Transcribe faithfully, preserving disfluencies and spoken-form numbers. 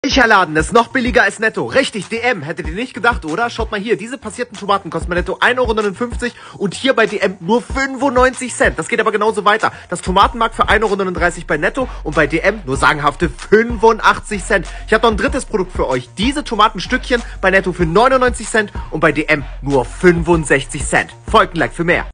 Welcher Laden ist noch billiger als Netto? Richtig, D M. Hättet ihr nicht gedacht, oder? Schaut mal hier, diese passierten Tomaten kosten bei Netto ein Euro neunundfünfzig und hier bei D M nur fünfundneunzig Cent. Das geht aber genauso weiter. Das Tomatenmark für ein Euro neununddreißig bei Netto und bei D M nur sagenhafte fünfundachtzig Cent. Ich habe noch ein drittes Produkt für euch. Diese Tomatenstückchen bei Netto für neunundneunzig Cent und bei D M nur fünfundsechzig Cent. Folgt ein Like für mehr.